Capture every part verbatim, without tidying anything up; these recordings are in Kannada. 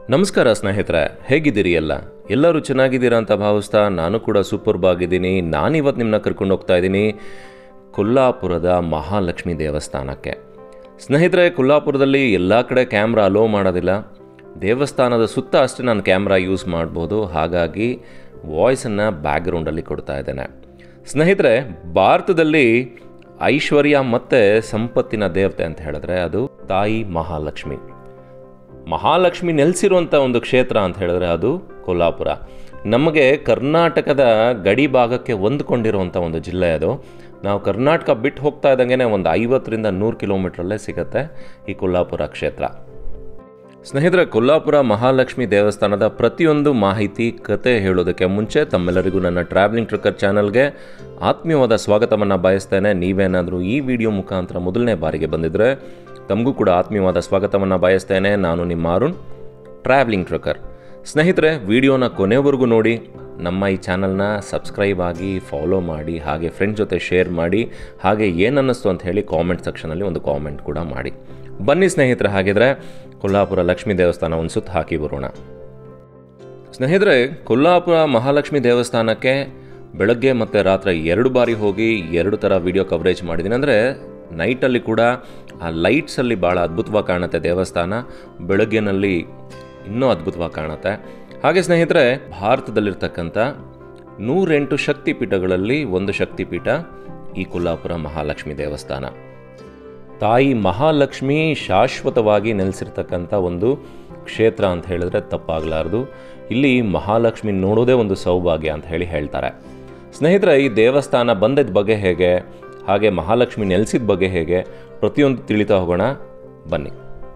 ನಮಸ್ಕಾರ ಸ್ನೇಹಿತರೆ, ಹೇಗಿದ್ದೀರಿ? ಎಲ್ಲ ಎಲ್ಲರೂ ಚೆನ್ನಾಗಿದ್ದೀರಾ ಅಂತ ಭಾವಿಸ್ತಾ ನಾನು ಕೂಡ ಸೂಪರ್ಬ್ ಆಗಿದ್ದೀನಿ. ನಾನಿವತ್ತು ನಿಮ್ಮನ್ನ ಕರ್ಕೊಂಡು ಹೋಗ್ತಾ ಇದ್ದೀನಿ ಕೊಲ್ಲಾಪುರದ ಮಹಾಲಕ್ಷ್ಮಿ ದೇವಸ್ಥಾನಕ್ಕೆ. ಸ್ನೇಹಿತರೆ, ಕೊಲ್ಲಾಪುರದಲ್ಲಿ ಎಲ್ಲ ಕಡೆ ಕ್ಯಾಮ್ರಾ ಅಲೋ ಮಾಡೋದಿಲ್ಲ. ದೇವಸ್ಥಾನದ ಸುತ್ತ ಅಷ್ಟೇ ನಾನು ಕ್ಯಾಮ್ರಾ ಯೂಸ್ ಮಾಡ್ಬೋದು. ಹಾಗಾಗಿ ವಾಯ್ಸನ್ನು ಬ್ಯಾಕ್ಗ್ರೌಂಡಲ್ಲಿ ಕೊಡ್ತಾ ಇದ್ದೇನೆ. ಸ್ನೇಹಿತರೆ, ಭಾರತದಲ್ಲಿ ಐಶ್ವರ್ಯ ಮತ್ತು ಸಂಪತ್ತಿನ ದೇವತೆ ಅಂತ ಹೇಳಿದ್ರೆ ಅದು ತಾಯಿ ಮಹಾಲಕ್ಷ್ಮಿ. ಮಹಾಲಕ್ಷ್ಮಿ ನೆಲೆಸಿರುವಂಥ ಒಂದು ಕ್ಷೇತ್ರ ಅಂತ ಹೇಳಿದ್ರೆ ಅದು ಕೊಲ್ಲಾಪುರ. ನಮಗೆ ಕರ್ನಾಟಕದ ಗಡಿ ಭಾಗಕ್ಕೆ ಹೊಂದ್ಕೊಂಡಿರುವಂಥ ಒಂದು ಜಿಲ್ಲೆ ಅದು. ನಾವು ಕರ್ನಾಟಕ ಬಿಟ್ಟು ಹೋಗ್ತಾ ಇದ್ದಂಗೆ ಒಂದು ಐವತ್ತರಿಂದ ನೂರು ಕಿಲೋಮೀಟ್ರಲ್ಲೇ ಸಿಗುತ್ತೆ ಈ ಕೊಲ್ಲಾಪುರ ಕ್ಷೇತ್ರ. ಸ್ನೇಹಿತರೆ, ಕೊಲ್ಲಾಪುರ ಮಹಾಲಕ್ಷ್ಮಿ ದೇವಸ್ಥಾನದ ಪ್ರತಿಯೊಂದು ಮಾಹಿತಿ ಕತೆ ಹೇಳೋದಕ್ಕೆ ಮುಂಚೆ ತಮ್ಮೆಲ್ಲರಿಗೂ ನನ್ನ ಟ್ರಾವೆಲಿಂಗ್ ಟ್ರಕ್ಕರ್ ಚಾನಲ್ಗೆ ಆತ್ಮೀಯವಾದ ಸ್ವಾಗತವನ್ನು ಬಯಸ್ತೇನೆ. ನೀವೇನಾದರೂ ಈ ವಿಡಿಯೋ ಮುಖಾಂತರ ಮೊದಲನೇ ಬಾರಿಗೆ ಬಂದಿದ್ದರೆ ತಮಗೂ ಕೂಡ ಆತ್ಮೀಯವಾದ ಸ್ವಾಗತವನ್ನು ಬಯಸ್ತೇನೆ. ನಾನು ನಿಮ್ಮ ಅರುಣ್, ಟ್ರಾವೆಲಿಂಗ್ ಟ್ರಕ್ಕರ್. ಸ್ನೇಹಿತರೆ, ವಿಡಿಯೋನ ಕೊನೆವರೆಗೂ ನೋಡಿ, ನಮ್ಮ ಈ ಚಾನಲ್ನ ಸಬ್ಸ್ಕ್ರೈಬ್ ಆಗಿ ಫಾಲೋ ಮಾಡಿ, ಹಾಗೆ ಫ್ರೆಂಡ್ಸ್ ಜೊತೆ ಶೇರ್ ಮಾಡಿ, ಹಾಗೆ ಏನನ್ನಿಸ್ತು ಅಂತ ಹೇಳಿ ಕಾಮೆಂಟ್ ಸೆಕ್ಷನಲ್ಲಿ ಒಂದು ಕಾಮೆಂಟ್ ಕೂಡ ಮಾಡಿ. ಬನ್ನಿ ಸ್ನೇಹಿತರೆ, ಹಾಗಿದ್ರೆ ಕೊಲ್ಲಾಪುರ ಲಕ್ಷ್ಮೀ ದೇವಸ್ಥಾನ ಒಂದು ಸುತ್ತ ಹಾಕಿ ಬರೋಣ. ಸ್ನೇಹಿತರೆ, ಕೊಲ್ಲಾಪುರ ಮಹಾಲಕ್ಷ್ಮಿ ದೇವಸ್ಥಾನಕ್ಕೆ ಬೆಳಗ್ಗೆ ಮತ್ತು ರಾತ್ರಿ ಎರಡು ಬಾರಿ ಹೋಗಿ ಎರಡು ಥರ ವಿಡಿಯೋ ಕವರೇಜ್ ಮಾಡಿದ್ದೀನಿ. ಅಂದರೆ ನೈಟಲ್ಲಿ ಕೂಡ ಆ ಲೈಟ್ಸಲ್ಲಿ ಭಾಳ ಅದ್ಭುತವಾಗಿ ಕಾಣುತ್ತೆ ದೇವಸ್ಥಾನ, ಬೆಳಗ್ಗೆನಲ್ಲಿ ಇನ್ನೂ ಅದ್ಭುತವಾಗಿ ಕಾಣುತ್ತೆ. ಹಾಗೆ ಸ್ನೇಹಿತರೆ, ಭಾರತದಲ್ಲಿರ್ತಕ್ಕಂಥ ನೂರೆಂಟು ಶಕ್ತಿಪೀಠಗಳಲ್ಲಿ ಒಂದು ಶಕ್ತಿಪೀಠ ಈ ಕೊಲ್ಲಾಪುರ ಮಹಾಲಕ್ಷ್ಮಿ ದೇವಸ್ಥಾನ. ತಾಯಿ ಮಹಾಲಕ್ಷ್ಮಿ ಶಾಶ್ವತವಾಗಿ ನೆಲೆಸಿರ್ತಕ್ಕಂಥ ಒಂದು ಕ್ಷೇತ್ರ ಅಂತ ಹೇಳಿದ್ರೆ ತಪ್ಪಾಗಲಾರದು. ಇಲ್ಲಿ ಮಹಾಲಕ್ಷ್ಮಿ ನೋಡೋದೇ ಒಂದು ಸೌಭಾಗ್ಯ ಅಂತ ಹೇಳಿ ಹೇಳ್ತಾರೆ. ಸ್ನೇಹಿತರೆ, ಈ ದೇವಸ್ಥಾನ ಬಂದಿದ್ದ ಬಗ್ಗೆ ಹೇಗೆ, ಹಾಗೆ ಮಹಾಲಕ್ಷ್ಮಿ ನೆಲೆಸಿದ ಬಗ್ಗೆ ಹೇಗೆ, ಪ್ರತಿಯೊಂದು ತಿಳಿತಾ ಹೋಗೋಣ. ಬನ್ನಿ.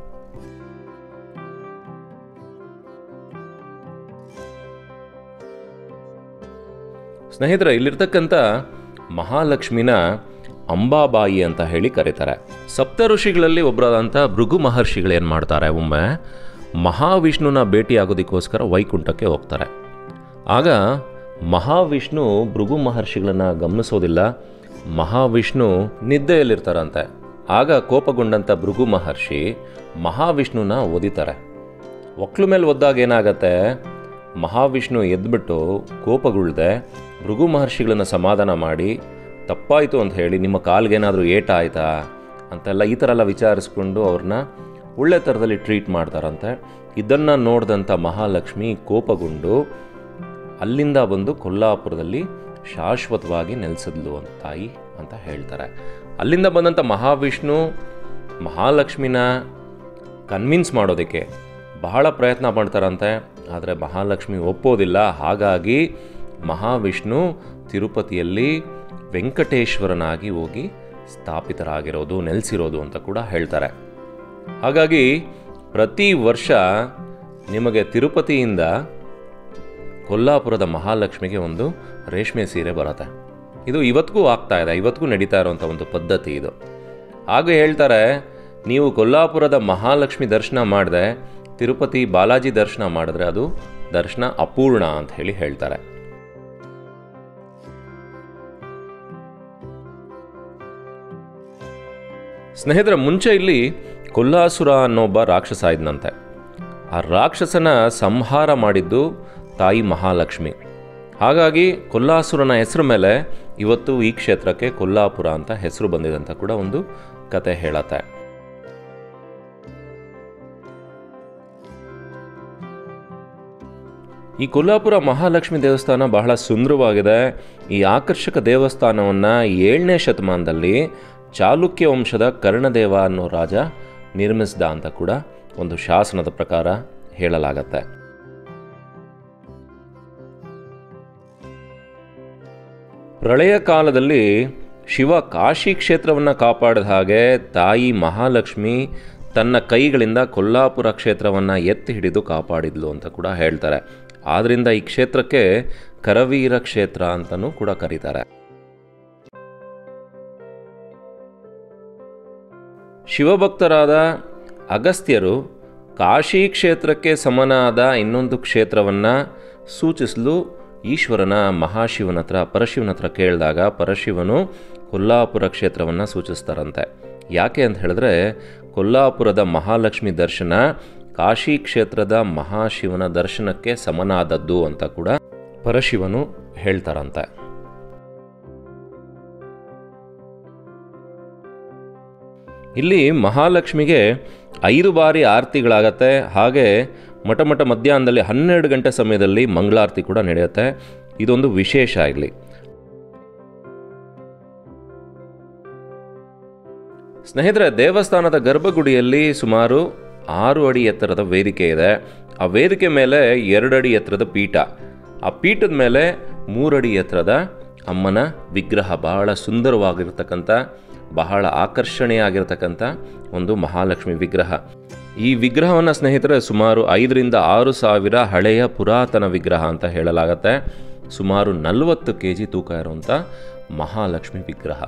ಸ್ನೇಹಿತರೆ, ಇಲ್ಲಿರ್ತಕ್ಕಂಥ ಮಹಾಲಕ್ಷ್ಮಿನ ಅಂಬಾಬಾಯಿ ಅಂತ ಹೇಳಿ ಕರೀತಾರೆ. ಸಪ್ತ ಋಷಿಗಳಲ್ಲಿ ಒಬ್ಬರಾದಂಥ ಭೃಗು ಮಹರ್ಷಿಗಳು ಏನು ಮಾಡ್ತಾರೆ, ಒಮ್ಮೆ ಮಹಾವಿಷ್ಣುನ ಭೇಟಿಯಾಗೋದಕ್ಕೋಸ್ಕರ ವೈಕುಂಠಕ್ಕೆ ಹೋಗ್ತಾರೆ. ಆಗ ಮಹಾವಿಷ್ಣು ಭೃಗು ಮಹರ್ಷಿಗಳನ್ನು ಗಮನಿಸೋದಿಲ್ಲ. ಮಹಾವಿಷ್ಣು ನಿದ್ದೆಯಲ್ಲಿರ್ತಾರಂತೆ. ಆಗ ಕೋಪಗೊಂಡಂಥ ಭೃಗು ಮಹರ್ಷಿ ಮಹಾವಿಷ್ಣುನ ಒದಿತಾರೆ. ಒಕ್ಲು ಮೇಲೆ ಒದ್ದಾಗ ಏನಾಗತ್ತೆ, ಮಹಾವಿಷ್ಣು ಎದ್ಬಿಟ್ಟು ಕೋಪಗೊಳ್ಳದೆ ಭೃಗು ಮಹರ್ಷಿಗಳನ್ನು ಸಮಾಧಾನ ಮಾಡಿ, ತಪ್ಪಾಯಿತು ಅಂತ ಹೇಳಿ ನಿಮ್ಮ ಕಾಲ್ಗೇನಾದರೂ ಏಟ ಆಯಿತಾ ಅಂತೆಲ್ಲ ಈ ಥರ ಎಲ್ಲ ವಿಚಾರಿಸ್ಕೊಂಡು ಅವ್ರನ್ನ ಒಳ್ಳೆ ಥರದಲ್ಲಿ ಟ್ರೀಟ್ ಮಾಡ್ತಾರಂತೆ. ಇದನ್ನು ನೋಡಿದಂಥ ಮಹಾಲಕ್ಷ್ಮಿ ಕೋಪಗೊಂಡು ಅಲ್ಲಿಂದ ಬಂದು ಕೊಲ್ಲಾಪುರದಲ್ಲಿ ಶಾಶ್ವತವಾಗಿ ನೆಲೆಸಿದ್ಲು ಅಂತ ತಾಯಿ ಅಂತ ಹೇಳ್ತಾರೆ. ಅಲ್ಲಿಂದ ಬಂದಂಥ ಮಹಾವಿಷ್ಣು ಮಹಾಲಕ್ಷ್ಮಿನ ಕನ್ವಿನ್ಸ್ ಮಾಡೋದಕ್ಕೆ ಬಹಳ ಪ್ರಯತ್ನ ಮಾಡ್ತಾರಂತೆ. ಆದರೆ ಮಹಾಲಕ್ಷ್ಮಿ ಒಪ್ಪೋದಿಲ್ಲ. ಹಾಗಾಗಿ ಮಹಾವಿಷ್ಣು ತಿರುಪತಿಯಲ್ಲಿ ವೆಂಕಟೇಶ್ವರನಾಗಿ ಹೋಗಿ ಸ್ಥಾಪಿತರಾಗಿರೋದು, ನೆಲೆಸಿರೋದು ಅಂತ ಕೂಡ ಹೇಳ್ತಾರೆ. ಹಾಗಾಗಿ ಪ್ರತಿ ವರ್ಷ ನಿಮಗೆ ತಿರುಪತಿಯಿಂದ ಕೊಲ್ಲಾಪುರದ ಮಹಾಲಕ್ಷ್ಮಿಗೆ ಒಂದು ರೇಷ್ಮೆ ಸೀರೆ ಬರುತ್ತೆ. ಇದು ಇವತ್ತಿಗೂ ಆಗ್ತಾ ಇದೆ, ಇವತ್ತಿಗೂ ನಡೀತಾ ಇರೋವಂಥ ಒಂದು ಪದ್ಧತಿ ಇದು. ಹಾಗೆ ಹೇಳ್ತಾರೆ, ನೀವು ಕೊಲ್ಲಾಪುರದ ಮಹಾಲಕ್ಷ್ಮಿ ದರ್ಶನ ಮಾಡಿದೆ, ತಿರುಪತಿ ಬಾಲಾಜಿ ದರ್ಶನ ಮಾಡಿದ್ರೆ ಅದು ದರ್ಶನ ಅಪೂರ್ಣ ಅಂತ ಹೇಳಿ ಹೇಳ್ತಾರೆ. ಸ್ನೇಹಿತರೆ, ಮುಂಚೆ ಇಲ್ಲಿ ಕೊಲ್ಲಾಸುರ ಅನ್ನೊಬ್ಬ ರಾಕ್ಷಸ ಇದ್ನಂತೆ. ಆ ರಾಕ್ಷಸನ ಸಂಹಾರ ಮಾಡಿದ್ದು ತಾಯಿ ಮಹಾಲಕ್ಷ್ಮಿ. ಹಾಗಾಗಿ ಕೊಲ್ಲಾಸುರನ ಹೆಸರು ಮೇಲೆ ಇವತ್ತು ಈ ಕ್ಷೇತ್ರಕ್ಕೆ ಕೊಲ್ಲಾಪುರ ಅಂತ ಹೆಸರು ಬಂದಿದೆ ಅಂತ ಕೂಡ ಒಂದು ಕತೆ ಹೇಳತ್ತೆ. ಈ ಕೊಲ್ಲಾಪುರ ಮಹಾಲಕ್ಷ್ಮಿ ದೇವಸ್ಥಾನ ಬಹಳ ಸುಂದರವಾಗಿದೆ. ಈ ಆಕರ್ಷಕ ದೇವಸ್ಥಾನವನ್ನು ಏಳನೇ ಶತಮಾನದಲ್ಲಿ ಚಾಲುಕ್ಯ ವಂಶದ ಕರ್ಣದೇವ ಅನ್ನೋ ರಾಜ ನಿರ್ಮಿಸಿದ ಅಂತ ಕೂಡ ಒಂದು ಶಾಸನದ ಪ್ರಕಾರ ಹೇಳಲಾಗತ್ತೆ. ಪ್ರಳಯ ಕಾಲದಲ್ಲಿ ಶಿವ ಕಾಶಿ ಕ್ಷೇತ್ರವನ್ನು ಕಾಪಾಡಿದ ಹಾಗೆ ತಾಯಿ ಮಹಾಲಕ್ಷ್ಮಿ ತನ್ನ ಕೈಗಳಿಂದ ಕೊಲ್ಲಾಪುರ ಕ್ಷೇತ್ರವನ್ನು ಎತ್ತಿ ಹಿಡಿದು ಕಾಪಾಡಿದ್ಲು ಅಂತ ಕೂಡ ಹೇಳ್ತಾರೆ. ಆದ್ದರಿಂದ ಈ ಕ್ಷೇತ್ರಕ್ಕೆ ಕರವೀರ ಕ್ಷೇತ್ರ ಅಂತಲೂ ಕೂಡ ಕರೀತಾರೆ. ಶಿವಭಕ್ತರಾದ ಅಗಸ್ತ್ಯರು ಕಾಶಿ ಕ್ಷೇತ್ರಕ್ಕೆ ಸಮನಾದ ಇನ್ನೊಂದು ಕ್ಷೇತ್ರವನ್ನು ಸೂಚಿಸಲು ಈಶ್ವರನ ಮಹಾಶಿವನ ಹತ್ರ ಪರಶಿವನ ಹತ್ರ ಕೇಳಿದಾಗ ಪರಶಿವನು ಕೊಲ್ಲಾಪುರ ಕ್ಷೇತ್ರವನ್ನು ಸೂಚಿಸ್ತಾರಂತೆ. ಯಾಕೆ ಅಂತ ಹೇಳಿದ್ರೆ ಕೊಲ್ಲಾಪುರದ ಮಹಾಲಕ್ಷ್ಮಿ ದರ್ಶನ ಕಾಶಿ ಕ್ಷೇತ್ರದ ಮಹಾಶಿವನ ದರ್ಶನಕ್ಕೆ ಸಮನಾದದ್ದು ಅಂತ ಕೂಡ ಪರಶಿವನು ಹೇಳ್ತಾರಂತೆ. ಇಲ್ಲಿ ಮಹಾಲಕ್ಷ್ಮಿಗೆ ಐದು ಬಾರಿ ಆರತಿಗಳಾಗತ್ತೆ. ಹಾಗೆ ಮಠ ಮಠ ಮಧ್ಯಾಹ್ನದಲ್ಲಿ ಹನ್ನೆರಡು ಗಂಟೆ ಸಮಯದಲ್ಲಿ ಮಂಗಳಾರತಿ ಕೂಡ ನಡೆಯುತ್ತೆ. ಇದೊಂದು ವಿಶೇಷ ಇಲ್ಲಿ. ಸ್ನೇಹಿತರೆ, ದೇವಸ್ಥಾನದ ಗರ್ಭಗುಡಿಯಲ್ಲಿ ಸುಮಾರು ಆರು ಅಡಿ ಎತ್ತರದ ವೇದಿಕೆ ಇದೆ. ಆ ವೇದಿಕೆ ಮೇಲೆ ಎರಡು ಅಡಿ ಎತ್ತರದ ಪೀಠ, ಆ ಪೀಠದ ಮೇಲೆ ಮೂರಡಿ ಎತ್ತರದ ಅಮ್ಮನ ವಿಗ್ರಹ, ಬಹಳ ಸುಂದರವಾಗಿರ್ತಕ್ಕಂಥ, ಬಹಳ ಆಕರ್ಷಣೀಯವಾಗಿರ್ತಕ್ಕಂಥ ಒಂದು ಮಹಾಲಕ್ಷ್ಮಿ ವಿಗ್ರಹ. ಈ ವಿಗ್ರಹವನ್ನು ಸ್ನೇಹಿತರೆ ಸುಮಾರು ಐದರಿಂದ ಆರು ಸಾವಿರ ಹಳೆಯ ಪುರಾತನ ವಿಗ್ರಹ ಅಂತ ಹೇಳಲಾಗತ್ತೆ. ಸುಮಾರು ನಲವತ್ತು ಕೆ ಜಿ ತೂಕ ಇರುವಂಥ ಮಹಾಲಕ್ಷ್ಮಿ ವಿಗ್ರಹ.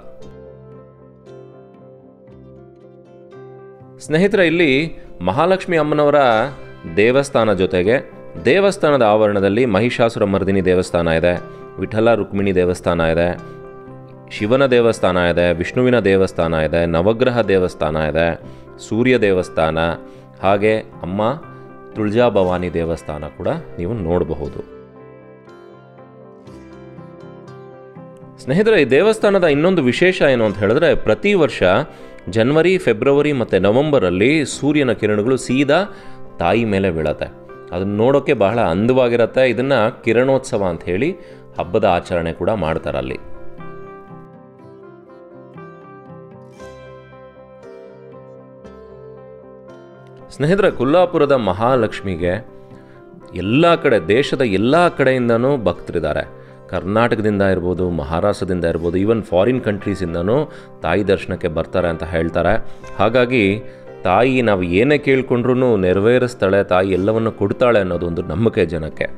ಸ್ನೇಹಿತರೆ, ಇಲ್ಲಿ ಮಹಾಲಕ್ಷ್ಮಿ ಅಮ್ಮನವರ ದೇವಸ್ಥಾನ ಜೊತೆಗೆ ದೇವಸ್ಥಾನದ ಆವರಣದಲ್ಲಿ ಮಹಿಷಾಸುರ ಮರ್ದಿನಿ ದೇವಸ್ಥಾನ ಇದೆ, ವಿಠಲ ರುಕ್ಮಿಣಿ ದೇವಸ್ಥಾನ ಇದೆ, ಶಿವನ ದೇವಸ್ಥಾನ ಇದೆ, ವಿಷ್ಣುವಿನ ದೇವಸ್ಥಾನ ಇದೆ, ನವಗ್ರಹ ದೇವಸ್ಥಾನ ಇದೆ, ಸೂರ್ಯ ದೇವಸ್ಥಾನ, ಹಾಗೆ ಅಮ್ಮ ತುಳಜಾ ಭವಾನಿ ದೇವಸ್ಥಾನ ಕೂಡ ನೀವು ನೋಡಬಹುದು. ಸ್ನೇಹಿತರೆ, ಈ ದೇವಸ್ಥಾನದ ಇನ್ನೊಂದು ವಿಶೇಷ ಏನು ಅಂತ ಹೇಳಿದ್ರೆ, ಪ್ರತಿ ವರ್ಷ ಜನವರಿ, ಫೆಬ್ರವರಿ ಮತ್ತು ನವಂಬರಲ್ಲಿ ಸೂರ್ಯನ ಕಿರಣಗಳು ಸೀದಾ ತಾಯಿ ಮೇಲೆ ಬೀಳತ್ತೆ. ಅದನ್ನು ನೋಡೋಕ್ಕೆ ಬಹಳ ಅಂದವಾಗಿರುತ್ತೆ. ಇದನ್ನು ಕಿರಣೋತ್ಸವ ಅಂತ ಹೇಳಿ ಹಬ್ಬದ ಆಚರಣೆ ಕೂಡ ಮಾಡ್ತಾರಲ್ಲಿ. ಸ್ನೇಹಿತರೆ, ಕೊಲ್ಲಾಪುರದ ಮಹಾಲಕ್ಷ್ಮಿಗೆ ಎಲ್ಲ ಕಡೆ, ದೇಶದ ಎಲ್ಲ ಕಡೆಯಿಂದನೂ ಭಕ್ತರಿದ್ದಾರೆ. ಕರ್ನಾಟಕದಿಂದ ಇರ್ಬೋದು, ಮಹಾರಾಷ್ಟ್ರದಿಂದ ಇರ್ಬೋದು, ಈವನ್ ಫಾರಿನ್ ಕಂಟ್ರೀಸಿಂದನೂ ತಾಯಿ ದರ್ಶನಕ್ಕೆ ಬರ್ತಾರೆ ಅಂತ ಹೇಳ್ತಾರೆ. ಹಾಗಾಗಿ ತಾಯಿ ನಾವು ಏನೇ ಕೇಳ್ಕೊಂಡ್ರೂ ನೆರವೇರಿಸ್ತಾಳೆ, ತಾಯಿ ಎಲ್ಲವನ್ನು ಕೊಡ್ತಾಳೆ ಅನ್ನೋದು ಒಂದು ನಂಬಿಕೆ ಜನಕ್ಕೆ.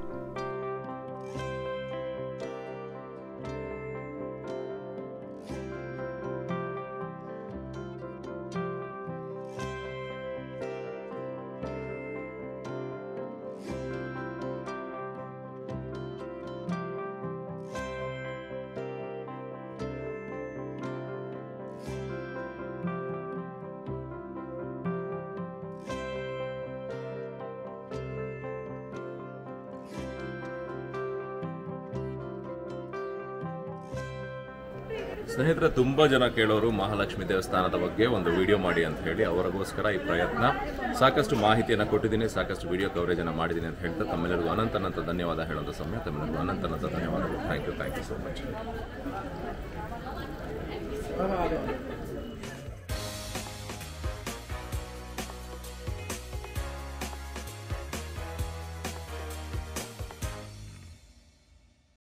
ಸ್ನೇಹಿತರೆ, ತುಂಬ ಜನ ಕೇಳೋರು ಮಹಾಲಕ್ಷ್ಮಿ ದೇವಸ್ಥಾನದ ಬಗ್ಗೆ ಒಂದು ವಿಡಿಯೋ ಮಾಡಿ ಅಂತ ಹೇಳಿ. ಅವರಿಗೋಸ್ಕರ ಈ ಪ್ರಯತ್ನ. ಸಾಕಷ್ಟು ಮಾಹಿತಿಯನ್ನು ಕೊಟ್ಟಿದ್ದೀನಿ, ಸಾಕಷ್ಟು ವಿಡಿಯೋ ಕವರೇಜನ್ನು ಮಾಡಿದ್ದೀನಿ ಅಂತ ಹೇಳ್ತಾ ತಮ್ಮೆಲ್ಲರಿಗೂ ಅನಂತ ಅನಂತ ಧನ್ಯವಾದ ಹೇಳೋಂಥ ಸಮಯ. ತಮ್ಮೆಲ್ಲರಿಗೂ ಅನಂತ ಅನಂತ ಧನ್ಯವಾದಗಳು. Thank you thank you so much.